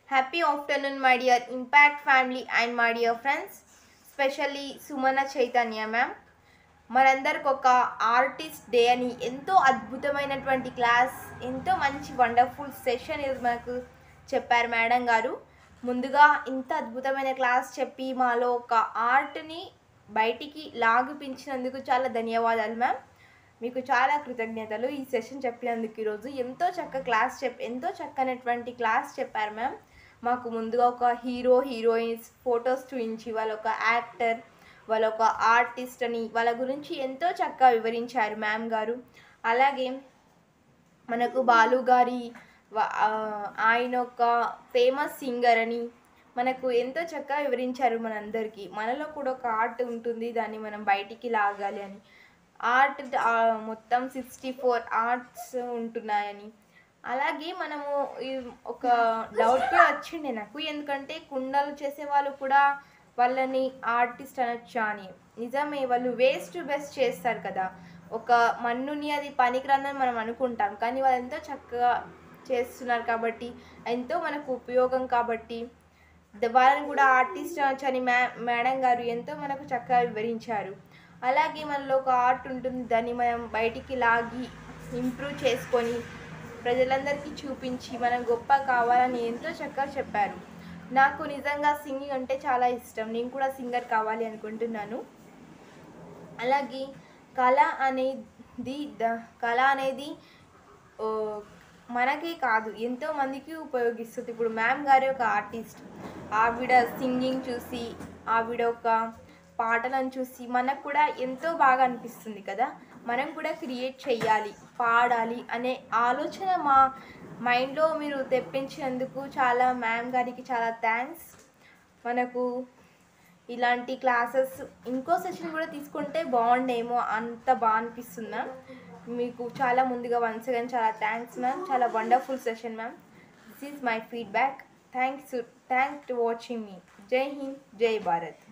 Happy afternoon, my dear Impact family and my dear friends, especially Sumana Chaitanya ma'am. మనందరికి ఒక artist day అని ఎంతో అద్భుతమైనటువంటి class, ఎంతో మంచి వండర్ఫుల్ సెషన్ ఈరోజు మనకు చెప్పారు మేడం గారు. ముందుగా ఇంత అద్భుతమైన క్లాస్ చెప్పి మాలో ఒక ఆర్ట్ని బయటికి లాగిపించినందుకు చాలా ధన్యవాదాలు మ్యామ్. మీకు చాలా కృతజ్ఞతలు ఈ సెషన్ చెప్పినందుకు. ఈరోజు ఎంతో చక్కనటువంటి క్లాస్ చెప్పారు మ్యామ్. మాకు ముందుగా ఒక హీరో హీరోయిన్స్ ఫొటోస్ చూపించి వాళ్ళ ఒక యాక్టర్, వాళ్ళ ఒక ఆర్టిస్ట్ అని వాళ్ళ గురించి ఎంతో చక్కగా వివరించారు మ్యామ్ గారు. అలాగే మనకు బాలు గారి ఆయన ఒక ఫేమస్ సింగర్ అని మనకు ఎంతో చక్కగా వివరించారు మనందరికీ. మనలో కూడా ఒక ఆర్ట్ ఉంటుంది, దాన్ని మనం బయటికి లాగాలి అని. ఆర్ట్ మొత్తం 64 ఆర్ట్స్ ఉంటున్నాయని. అలాగే మనము ఒక డౌట్ కూడా వచ్చిండే నాకు, ఎందుకంటే కుండలు చేసే వాళ్ళు కూడా వాళ్ళని ఆర్టిస్ట్ అనొచ్చా అని. నిజమే, వాళ్ళు వేస్ట్ టు బెస్ట్ చేస్తారు కదా. ఒక మన్నుని అది పనికిరాదని మనం అనుకుంటాం, కానీ వాళ్ళు ఎంతో చక్కగా చేస్తున్నారు కాబట్టి, ఎంతో మనకు ఉపయోగం కాబట్టి వాళ్ళని కూడా ఆర్టిస్ట్ అనొచ్చు అని మేడం గారు ఎంతో మనకు చక్కగా వివరించారు. అలాగే మనలో ఒక ఆర్ట్ ఉంటుంది, దాన్ని మనం బయటికి లాగి ఇంప్రూవ్ చేసుకొని ప్రజలందరికీ చూపించి మనం గొప్ప కావాలని ఎంతో చక్కగా చెప్పారు. నాకు నిజంగా సింగింగ్ అంటే చాలా ఇష్టం, నేను కూడా సింగర్ కావాలి అనుకుంటున్నాను. అలాగే కళ అనేది మనకే కాదు ఎంతో మందికి ఉపయోగిస్తుంది. ఇప్పుడు మ్యామ్ గారి ఒక ఆర్టిస్ట్, ఆవిడ సింగింగ్ చూసి, ఆవిడ ఒక పాటలను చూసి మనకు కూడా ఎంతో బాగా అనిపిస్తుంది కదా. మనం కూడా క్రియేట్ చెయ్యాలి, పాడాలి అనే ఆలోచన మా మైండ్లో మీరు తెప్పించినందుకు చాలా మ్యామ్ గారికి చాలా థ్యాంక్స్. మనకు ఇలాంటి క్లాసెస్ ఇంకో సెషన్ కూడా తీసుకుంటే బాగుండేమో, అంత బాగా అనిపిస్తుంది మ్యామ్. మీకు చాలా ముందుగా వన్స్ అగైన్ చాలా థ్యాంక్స్ మ్యామ్. చాలా wonderful session ma'am. This is my feedback. Thanks to watching మీ. జై హింద్, జై భారత్.